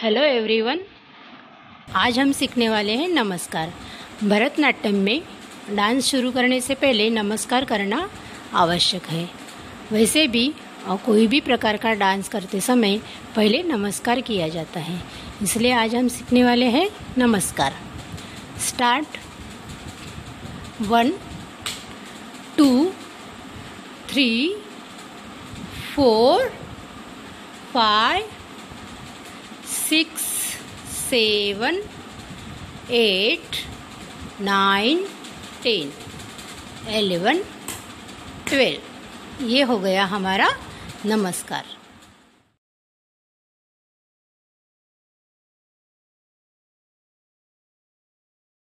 Hello everyone. आज हम सीखने वाले हैं नमस्कार। भरतनाट्यम में डांस शुरू करने से पहले नमस्कार करना आवश्यक है। वैसे भी कोई भी प्रकार का डांस करते समय पहले नमस्कार किया जाता है, इसलिए आज हम सीखने वाले हैं नमस्कार। स्टार्ट 1 2 3 4 5 6 7 8 9 10 11 12। ये हो गया हमारा नमस्कार।